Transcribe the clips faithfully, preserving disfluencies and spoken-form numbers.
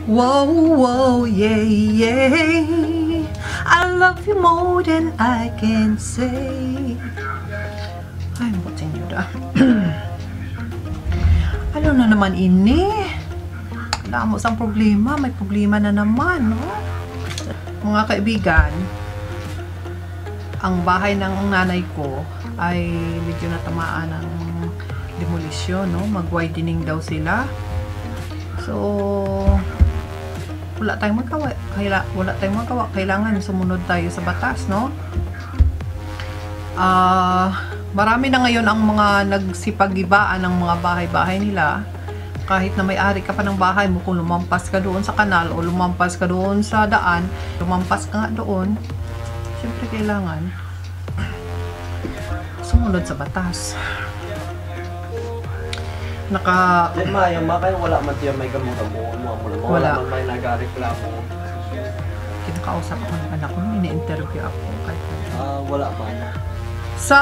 Whoa, whoa, yeah, yeah. I love you more than I can say. I'm putting you down. Ano na naman ini? Wala mo isang problema. May problema na naman, no? Mga kaibigan, ang bahay ng nanay ko ay medyo natamaan ng demolisyon, no? Mag-widening daw sila. So, wala tayong magawa. Kaila, wala tayong magawa. Kailangan sumunod tayo sa batas, no? Ah, uh, marami na ngayon ang mga nagsipag-ibaan ng mga bahay-bahay nila. Kahit na may-ari ka pa ng bahay mo, kung lumampas ka doon sa kanal o lumampas ka doon sa daan, lumampas ka nga doon, syempre kailangan sumunod sa batas. Naka... Di ma, yung mga kayo wala man tiyan may gamot-gamot, mga mula mo. Wala man may nag-reklamo. Kinakausap ako ng anak ko, ini-interview ako. Kahit uh, wala man. Sa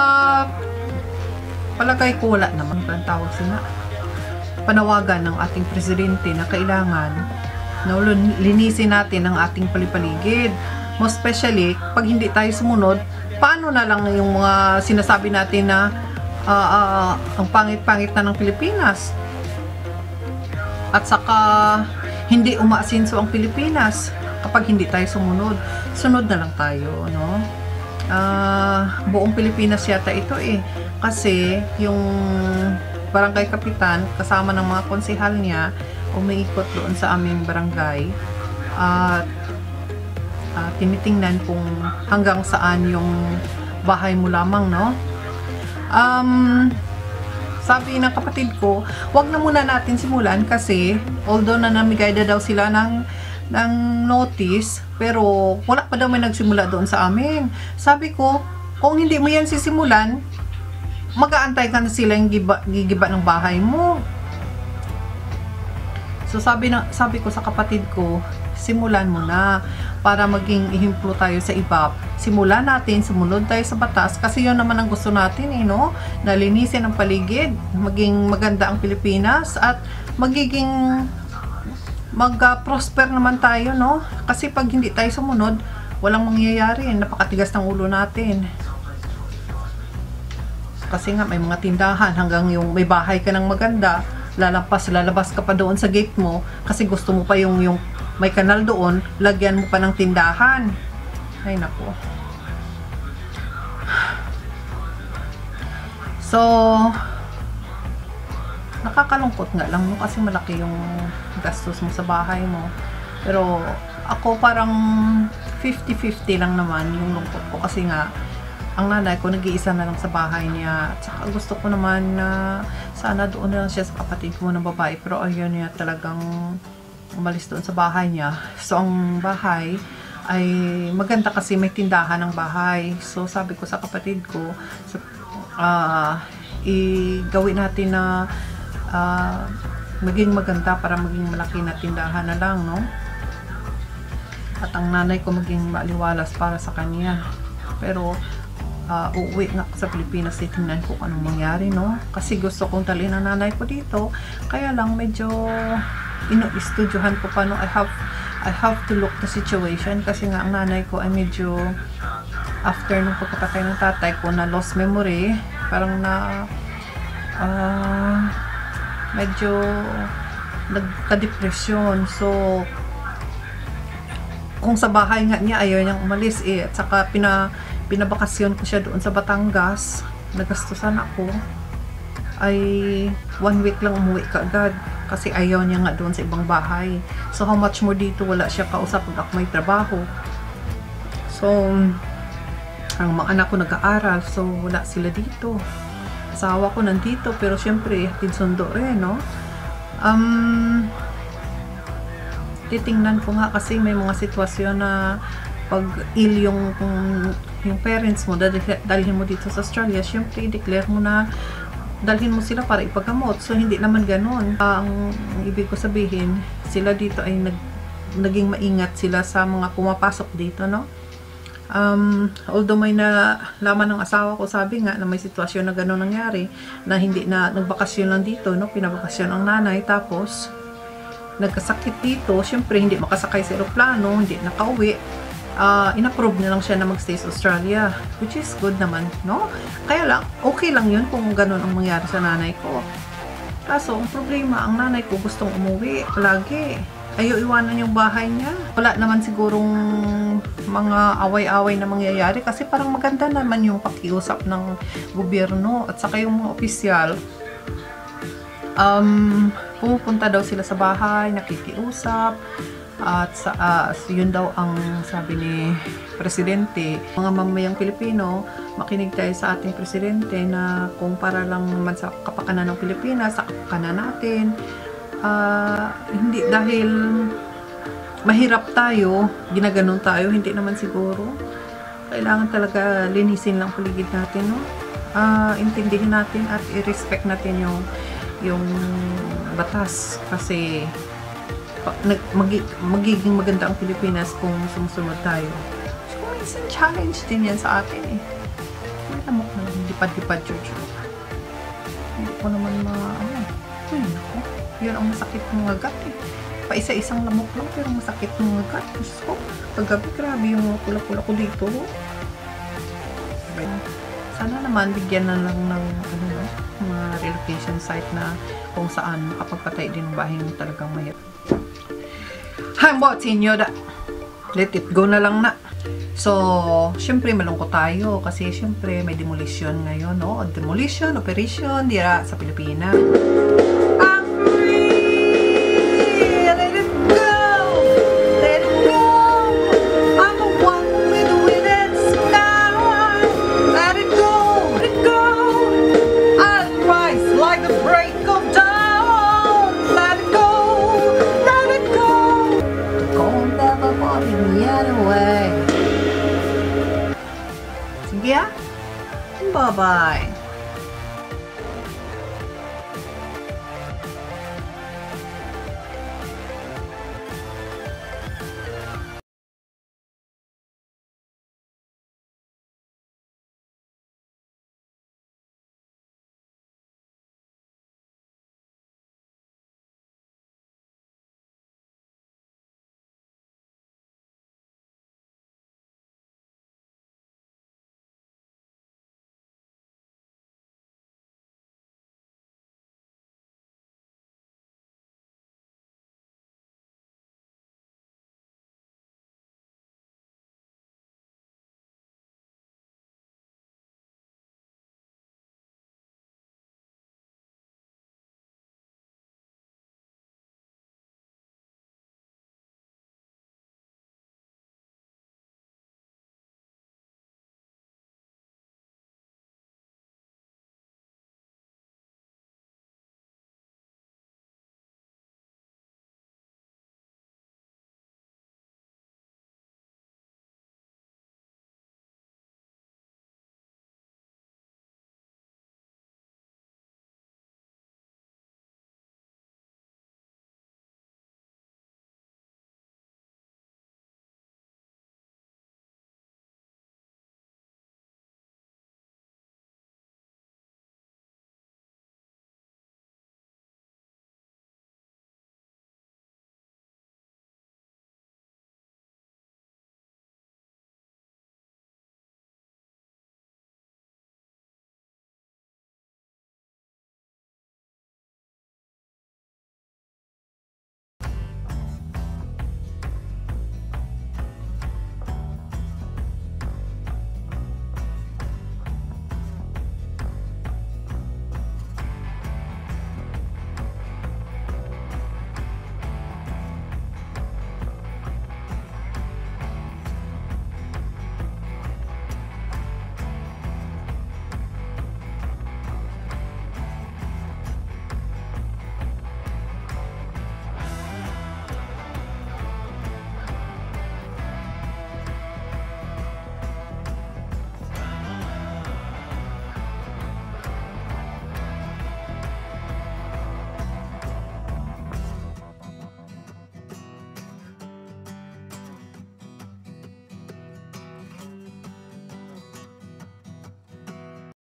palagay ko, wala naman. Ang tawag sila. Panawagan ng ating presidente na kailangan na linisin natin ang ating palipaligid. Most especially, pag hindi tayo sumunod, paano na lang yung mga sinasabi natin na uh, uh, ang pangit-pangit na ng Pilipinas? At saka, hindi umaasinso ang Pilipinas kapag hindi tayo sumunod. Sunod na lang tayo, no? Uh, buong Pilipinas yata ito eh. Kasi, yung barangay kapitan, kasama ng mga konsehal niya, umiikot doon sa aming barangay at uh, tinitingnan kung hanggang saan yung bahay mo lamang, no? Um, sabi ng kapatid ko, wag na muna natin simulan kasi although na namigay na daw sila ng, ng notice, pero wala pa daw may nagsimula doon sa amin. Sabi ko, kung hindi mo yan sisimulan, mag-aantay ka na sila yung giba, gigiba ng bahay mo. So sabi, na, sabi ko sa kapatid ko, simulan mo na para maging ihimplo tayo sa iba. Simulan natin, sumunod tayo sa batas kasi yun naman ang gusto natin eh, no? Nalinisin ang paligid, maging maganda ang Pilipinas at magiging mag-prosper naman tayo, no? Kasi pag hindi tayo sumunod, walang mangyayari, napakatigas ng ulo natin. Kasi nga may mga tindahan hanggang yung may bahay ka ng maganda, lalampas, lalabas ka pa doon sa gate mo kasi gusto mo pa yung, yung may kanal doon, lagyan mo pa ng tindahan. Ay nako. So, nakakalungkot nga lang no? Kasi malaki yung gastos mo sa bahay mo. Pero ako parang fifty fifty lang naman yung lungkot ko kasi nga ang nanay ko nag-iisa na lang sa bahay niya. At saka gusto ko naman na sana doon na lang siya sa kapatid ko ng babae. Pero ayun niya talagang umalis doon sa bahay niya. So ang bahay ay maganda kasi may tindahan ng bahay. So sabi ko sa kapatid ko, so, uh, i-gawin natin na uh, maging maganda para maging malaki na tindahan na lang, no? At ang nanay ko maging maliwalas para sa kanya. Pero Uh, uuwi nga sa Pilipinas, titingnan ko anong mangyari, no? Kasi gusto kong talin ang nanay ko dito. Kaya lang medyo ino-estudyohan ko pa, no? I have, I have to look the situation kasi nga ang nanay ko ay medyo after nung pagkapatay ng tatay ko na lost memory, parang na uh, medyo nagka-depression. So kung sa bahay nga niya ayaw niyang umalis eh, at saka pina pinabakasyon ko siya doon sa Batangas, nagastusan ako ay one week lang umuwi ka agad kasi ayaw niya nga doon sa ibang bahay. So how much more dito, wala siya kausap pag ako may trabaho. So ang mga anak ko nag-aaral, so wala sila dito. Asawa ko nandito, pero syempre tinsundo rin, no? Um, titingnan ko nga kasi may mga sitwasyon na pag ill yung yung parents mo, dalhin mo dito sa Australia, syempre i-declare mo na dalhin mo sila para ipagamot. So hindi naman ganoon. Uh, ang, ang ibig ko sabihin, sila dito ay nag, naging maingat sila sa mga pumapasok dito, no? Um, although may nalaman ng asawa ko, sabi nga na may sitwasyon na gano'n nangyari, na hindi na nagbakasyon lang dito, no? Pinabakasyon ang nanay, tapos nagkasakit dito, syempre hindi makasakay sa eroplano, hindi nakauwi, uh, inapprove na lang siya na magstay sa Australia, which is good naman, no? Kaya lang, okay lang yun kung ganun ang mangyari sa nanay ko. Kaso, ang problema, ang nanay ko gustong umuwi palagi. Ayaw iwanan yung bahay niya. Wala naman sigurong mga away-away na mangyayari kasi parang maganda naman yung pakiusap ng gobyerno at saka yung mga opisyal. Um, pumupunta daw sila sa bahay, nakikiusap, at sa, uh, yun daw ang sabi ni Presidente. Mga mamayang Pilipino, makinig tayo sa ating Presidente na kung para lang naman sa kapakanan ng Pilipinas, sa kapakanan natin, uh, hindi dahil mahirap tayo, ginaganon tayo, hindi naman siguro. Kailangan talaga linisin lang paligid natin, no? Uh, intindihin natin at i-respect natin yung yung batas kasi nag, magi, magiging maganda ang Pilipinas kung sumusunod tayo. So, minsan challenge din yan sa atin eh. May lamok na lipad-lipad, Jojo. Hindi ko naman ma... ano. Ay, naku. Yun ang masakit ng agat eh. Pa isa-isang lamok lang pero masakit ng agat. So, paggabi, grabe yung pula-pula ko dito. Sana naman bigyan na lang ng ano, no, mga relocation site na kung saan makapagpatay din ng bahay mo talagang mahirap. Hambot sinyo da. Let it go na lang na. So, syempre malungkot tayo kasi syempre may demolition ngayon, no? Demolition operation dira sa Pilipinas. I'm free! Let it go! Let it go! I'm the one with the wind sky. Let it go! Let it go! I'll rise like the break of dawn. Let it go! Let it go! Don't ever want me anyway. Sige ah. Bye-bye.